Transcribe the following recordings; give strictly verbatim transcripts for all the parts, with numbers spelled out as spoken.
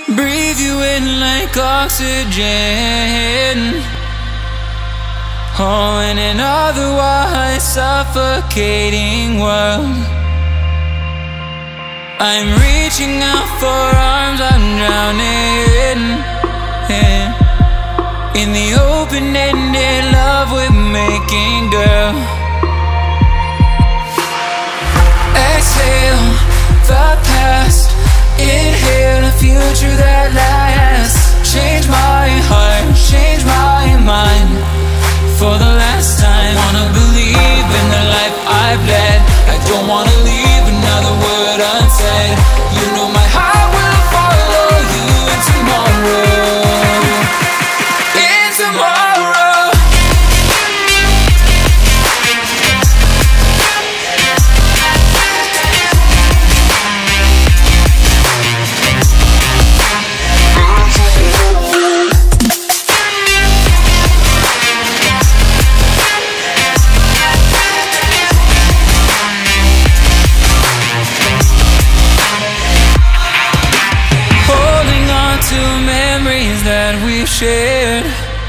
breathe you in like oxygen. Oh, in an otherwise suffocating world, I'm reaching out for arms, I'm drowning in the open-ended love we're making, girl. Exhale the past, inhale a future that lasts. Change my heart, change my mind for the last time. I wanna believe in the life I've led. I don't wanna leave another word unsaid. You know my heart will follow you in tomorrow, in tomorrow. That we've shared,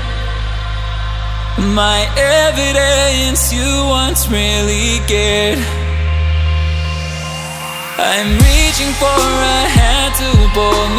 my evidence you once really cared. I'm reaching for a hand to pull